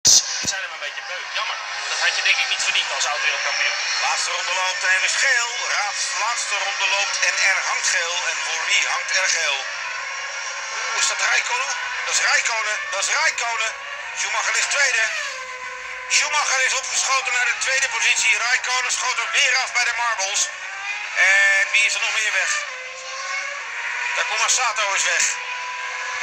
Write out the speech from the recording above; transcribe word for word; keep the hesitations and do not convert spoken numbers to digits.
Het zijn hem een beetje beu. Jammer. Dat had je denk ik niet verdiend als oud-wereldkampioen. Laatste ronde loopt en er is geel. Raad, laatste ronde loopt en er hangt geel. En voor wie hangt er geel? Oeh, is dat Räikkönen? Dat is Räikkönen. Dat is Räikkönen. Schumacher ligt tweede. Schumacher is opgeschoten naar de tweede positie. Räikkönen schoot er weer af bij de marbles. En wie is er nog meer weg? Takuma Sato is weg.